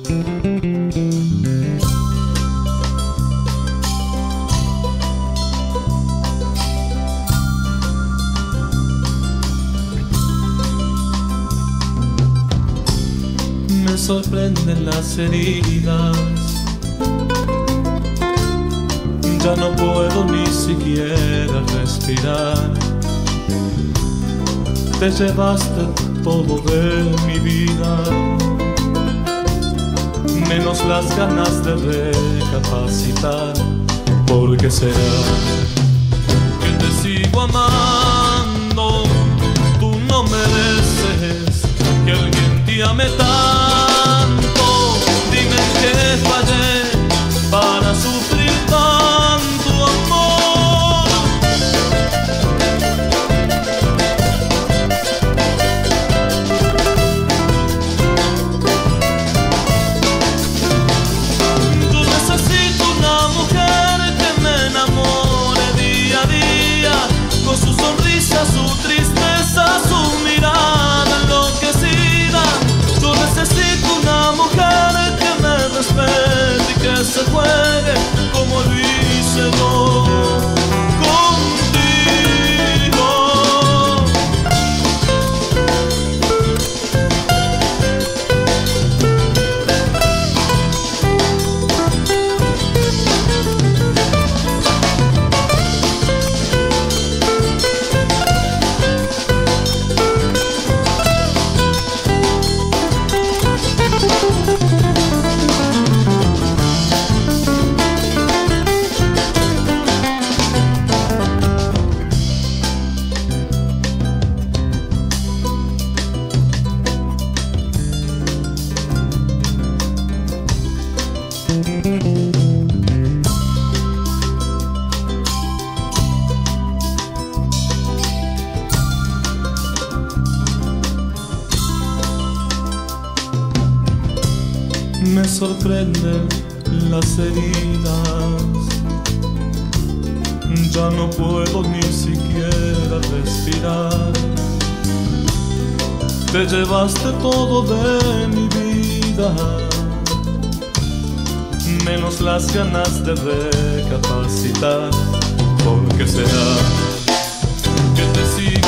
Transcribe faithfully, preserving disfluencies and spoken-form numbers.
Me sorprenden las heridas, ya no puedo ni siquiera respirar. Te llevaste todo de mi vida, menos las ganas de recapacitar. ¿Por qué será que te sigo amando? Tú no mereces que alguien te ame tanto. Dime en qué fallé para sufrir tanto amor. Yo necesito una mujer que me enamore día a día, con su sonrisa, su tristeza, su mirada enloquecida. Yo necesito una mujer que me respete y que se juegue como lo hice yo contigo. Me sorprenden las heridas, ya no puedo ni siquiera respirar. Te llevaste todo de mi vida, menos las ganas de recapacitar. ¿Por qué será que te sigo